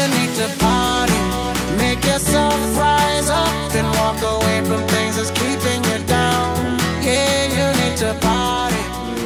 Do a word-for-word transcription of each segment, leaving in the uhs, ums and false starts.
you need to party. Make yourself rise up and walk away from things that's keeping you down. Yeah, you need to party.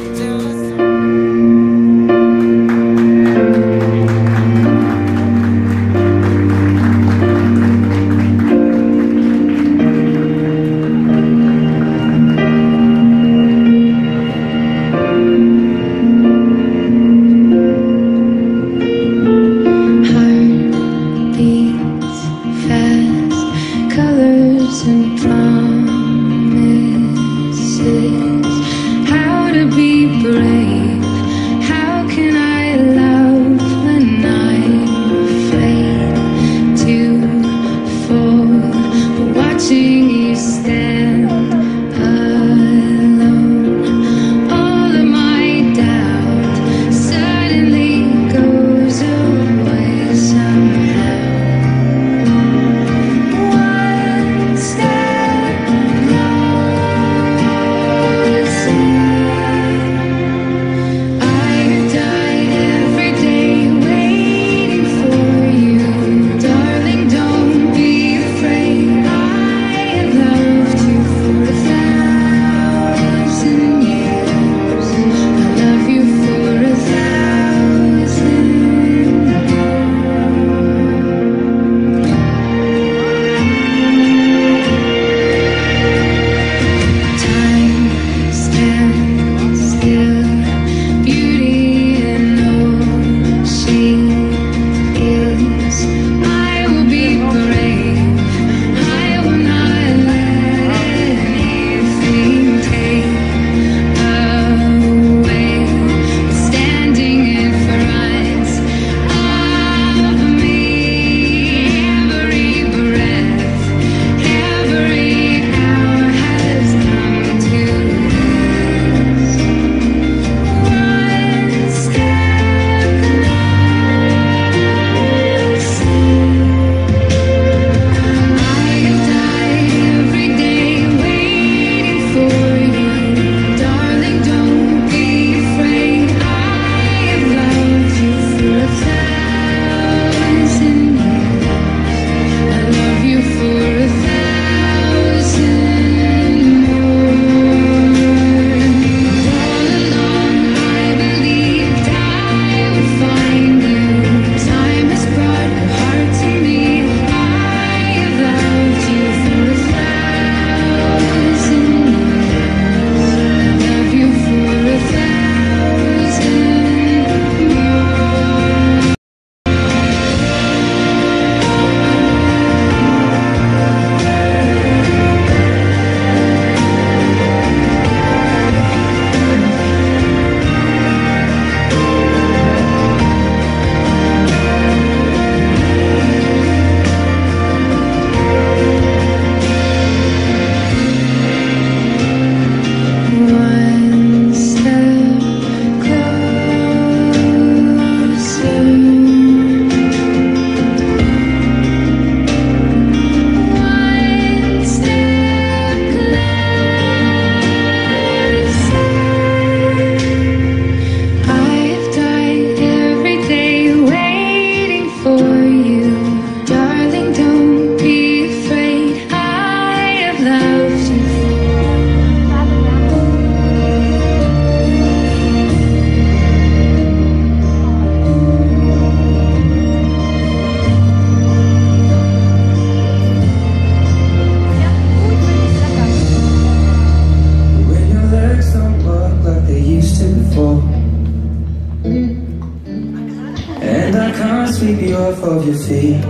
sweep you off of your feet.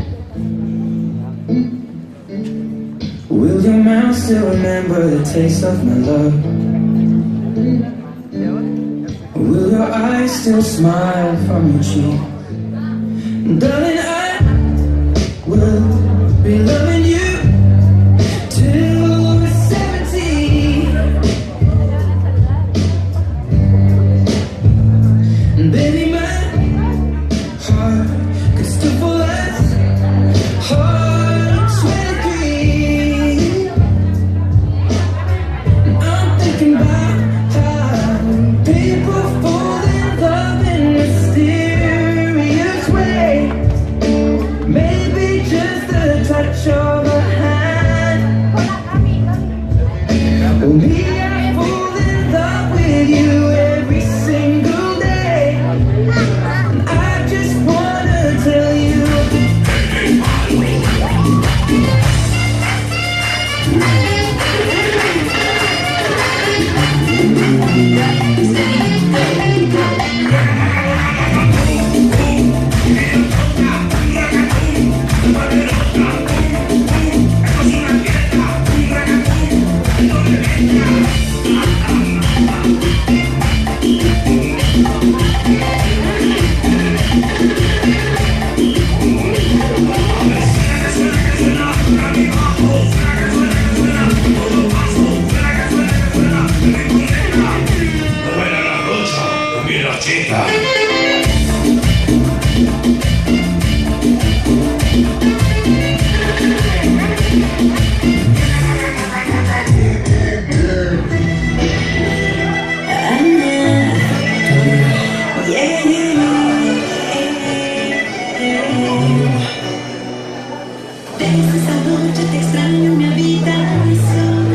Will your mouth still remember the taste of my love? Will your eyes still smile from your cheek? Darling, I will be loving you till we're seventeen. And baby, my heart could still fall as hard on sweaty green. And I'm thinking about how people fall in love in mysterious ways. te extraño en mi habitación.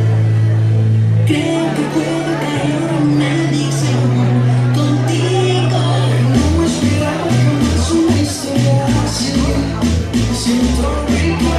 Creo que puedo caer en una adicción contigo. No esperaba jamás una historia así. Siento rico.